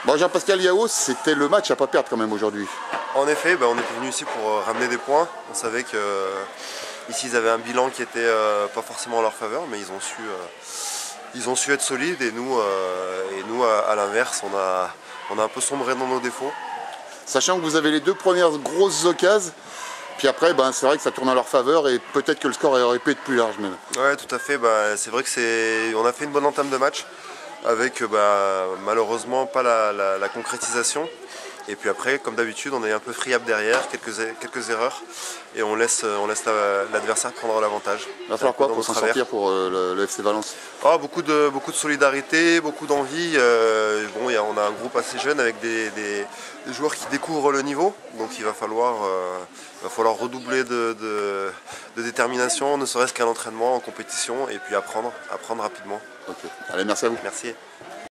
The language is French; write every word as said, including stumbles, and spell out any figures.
Bon, Jean-Pascal Yao, c'était le match à pas perdre quand même aujourd'hui. En effet, bah, on était venu ici pour euh, ramener des points. On savait que euh, ici ils avaient un bilan qui était euh, pas forcément en leur faveur, mais ils ont su, euh, ils ont su être solides et nous, euh, et nous à, à l'inverse, on a, on a un peu sombré dans nos défauts. Sachant que vous avez les deux premières grosses occasions, puis après, ben, c'est vrai que ça tourne en leur faveur et peut-être que le score aurait pu être plus large même. Ouais, tout à fait. Bah, c'est vrai que c'est, on a fait une bonne entame de match avec bah, malheureusement pas la, la, la concrétisation. Et puis après, comme d'habitude, on est un peu friable derrière, quelques, quelques erreurs, et on laisse, on laisse l'adversaire prendre l'avantage. Il va falloir quoi pour s'en sortir pour euh, le, le F C Valence? Oh, beaucoup, de, beaucoup de solidarité, beaucoup d'envie. Euh, bon, y a, on a un groupe assez jeune avec des, des, des joueurs qui découvrent le niveau, donc il va falloir, euh, il va falloir redoubler de, de, de détermination, ne serait-ce qu'à l'entraînement, en compétition, et puis apprendre, apprendre rapidement. Okay. Allez, merci à vous. Merci.